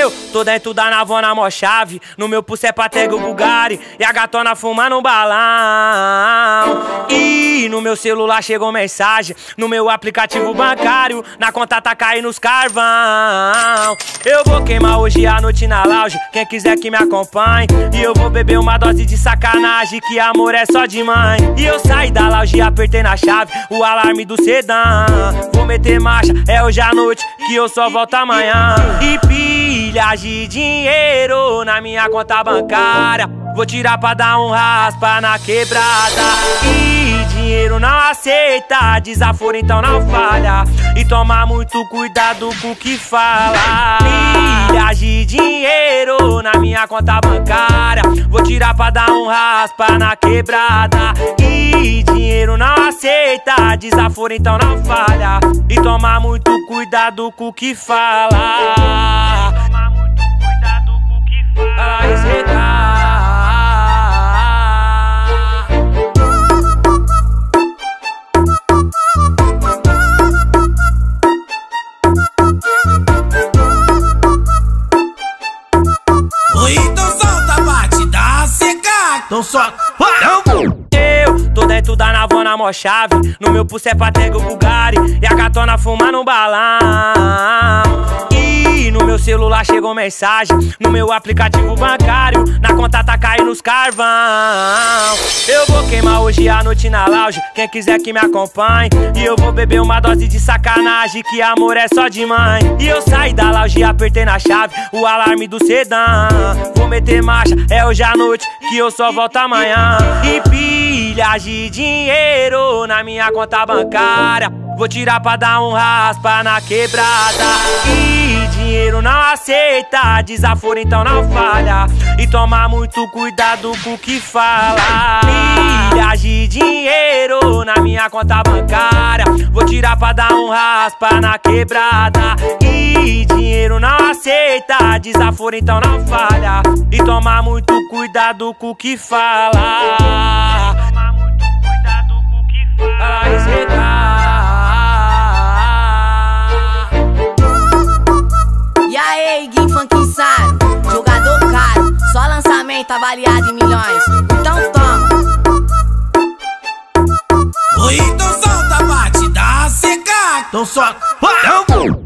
Eu tô dentro da navona mó chave, no meu pulso é Patek o Bulgari e a gatona fumando um balão. E no meu celular chegou mensagem, no meu aplicativo bancário, na conta tá caindo os carvão. Eu vou queimar hoje à noite na lounge, quem quiser que me acompanhe. E eu vou beber uma dose de sacanagem, que amor é só de mãe. E eu saí da lounge e apertei na chave o alarme do sedã. Vou meter marcha, é hoje à noite, que eu só volto amanhã. E pilhas de dinheiro na minha conta bancária, vou tirar pra dar um raspa na quebrada. E dinheiro não aceita desaforo, então não falha. E toma muito cuidado com o que fala. Pilhas de dinheiro na minha conta bancária, vou tirar pra dar um raspa na quebrada. E dinheiro não aceita desaforo, então não falha. E toma muito cuidado com o que fala. Toma muito cuidado com o que fala. Então solta a batida seca. Então solta. Eu tô dentro da navona mó chave, no meu pulso é Patek o Bulgari e a gatona fumando um balão. E no meu celular chegou mensagem, no meu aplicativo bancário, na conta tá caindo os carvão. Eu vou queimar hoje à noite na lounge, quem quiser que me acompanhe. E eu vou beber uma dose de sacanagem, que amor é só de mãe. E eu saí da lounge e apertei na chave o alarme do sedã. Vou meter marcha, é hoje à noite, que eu só volto amanhã. E pilhas de dinheiro na minha conta bancária, vou tirar pra dar um raspa na quebrada. E dinheiro não aceita desaforo, então não falha. E toma muito cuidado com o que fala. Pilhas de dinheiro na minha conta bancária, vou tirar pra dar um raspa na quebrada. E dinheiro não aceita desaforo, então não falha. E toma muito cuidado com o que fala. Toma muito cuidado com o que fala. E aí, Gui Funk Insano, jogador caro, só lançamento avaliado em milhões. Então toma. Então solta a batida seca. Então solta.